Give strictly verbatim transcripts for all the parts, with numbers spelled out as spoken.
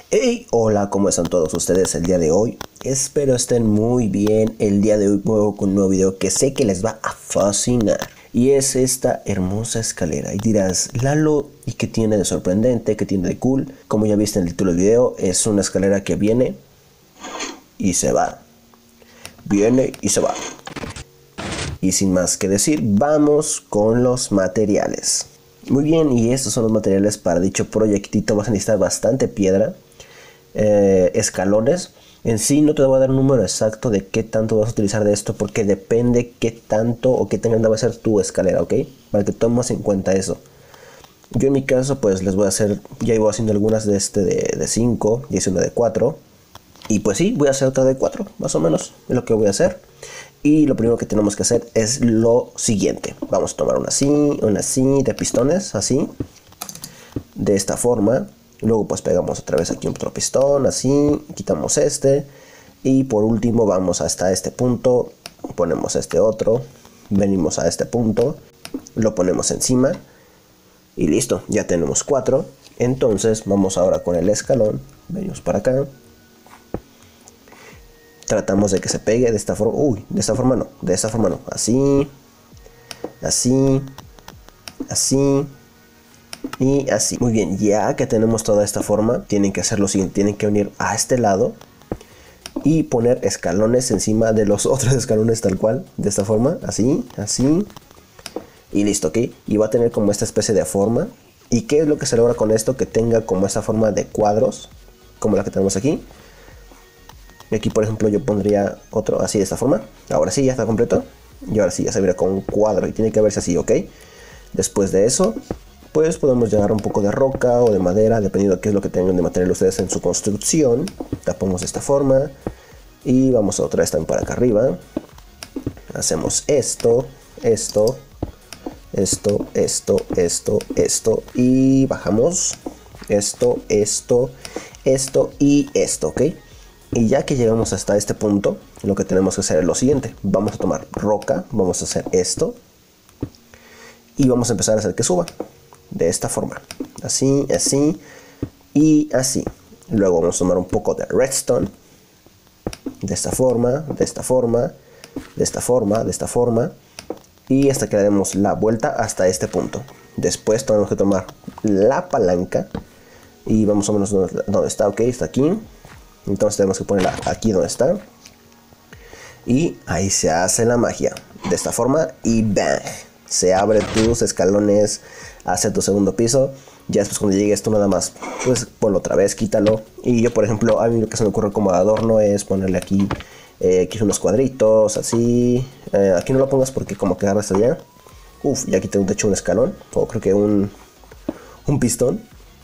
Hey, hola, ¿cómo están todos ustedes el día de hoy? Espero estén muy bien. El día de hoy vuelvo con un nuevo video que sé que les va a fascinar. Y es esta hermosa escalera. Y dirás, Lalo, ¿y qué tiene de sorprendente? ¿Qué tiene de cool? Como ya viste en el título del video, es una escalera que viene y se va. Viene y se va. Y sin más que decir, vamos con los materiales. Muy bien, y estos son los materiales para dicho proyectito. Vas a necesitar bastante piedra. Eh, escalones. En sí no te voy a dar un número exacto de qué tanto vas a utilizar de esto, porque depende qué tanto o qué tan grande va a ser tu escalera, ok, para que tomes en cuenta eso. Yo en mi caso pues les voy a hacer, ya iba haciendo algunas de este de cinco y hice una de cuatro, y pues sí, voy a hacer otra de cuatro, más o menos es lo que voy a hacer. Y lo primero que tenemos que hacer es lo siguiente. Vamos a tomar una así, una así de pistones, así, de esta forma. Luego pues pegamos otra vez aquí otro pistón, así, quitamos este. Y por último vamos hasta este punto, ponemos este otro, venimos a este punto, lo ponemos encima. Y listo, ya tenemos cuatro. Entonces vamos ahora con el escalón, venimos para acá. Tratamos de que se pegue de esta forma, uy, de esta forma no, de esta forma no, así, así, así. Y así. Muy bien, ya que tenemos toda esta forma, tienen que hacer lo siguiente. Tienen que unir a este lado y poner escalones encima de los otros escalones, tal cual, de esta forma, así, así. Y listo, ok. Y va a tener como esta especie de forma. ¿Y qué es lo que se logra con esto? Que tenga como esta forma de cuadros, como la que tenemos aquí. Y aquí, por ejemplo, yo pondría otro así, de esta forma. Ahora sí, ya está completo. Y ahora sí, ya se verá con un cuadro. Y tiene que verse así, ok. Después de eso, pues podemos llevar un poco de roca o de madera, dependiendo de qué es lo que tengan de material ustedes en su construcción. Tapamos de esta forma y vamos otra vez también para acá arriba. Hacemos esto, esto, esto, esto, esto, esto y bajamos esto, esto, esto y esto, ¿ok? Y ya que llegamos hasta este punto, lo que tenemos que hacer es lo siguiente. Vamos a tomar roca, vamos a hacer esto y vamos a empezar a hacer que suba. De esta forma, así, así y así. Luego vamos a tomar un poco de redstone, de esta forma, de esta forma, de esta forma, de esta forma, y hasta que le demos la vuelta hasta este punto. Después tenemos que tomar la palanca y vamos a menos donde, donde está, ok, está aquí. Entonces tenemos que ponerla aquí donde está y ahí se hace la magia, de esta forma, y ¡bang! Se abre tus escalones hacia tu segundo piso. Ya después cuando llegue esto nada más, pues ponlo otra vez, quítalo. Y yo por ejemplo, a mí lo que se me ocurre como adorno es ponerle aquí, eh, aquí unos cuadritos, así. Eh, aquí no lo pongas porque como que agarras allá. Uf, ya aquí tengo de hecho un escalón, o creo que un, un pistón.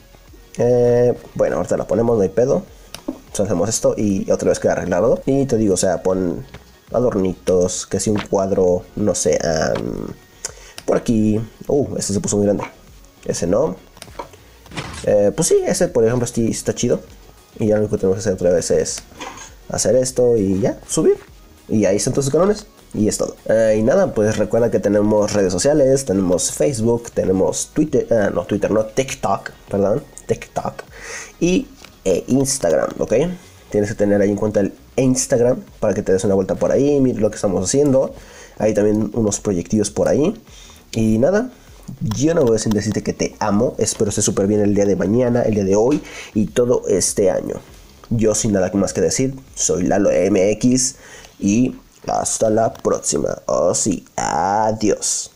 Eh, bueno, ahorita la ponemos, no hay pedo. Entonces hacemos esto y otra vez queda arreglado. Y te digo, o sea, pon adornitos, que si un cuadro, no sé, um, por aquí. Uh, este se puso muy grande. Ese no. Eh, pues sí, ese por ejemplo sí está chido. Y ya lo único que tenemos que hacer otra vez es hacer esto y ya, subir. Y ahí están todos los canones. Y es todo. Eh, y nada, pues recuerda que tenemos redes sociales. Tenemos Facebook, tenemos Twitter. Ah, no, Twitter, no, TikTok, perdón. TikTok. Y eh, Instagram, ¿ok? Tienes que tener ahí en cuenta el Instagram para que te des una vuelta por ahí. Mira lo que estamos haciendo. Hay también unos proyectillos por ahí. Y nada, yo no voy a decirte que te amo. Espero esté súper bien el día de mañana, el día de hoy y todo este año. Yo sin nada más que decir, soy Lalo M X y hasta la próxima. Oh sí, adiós.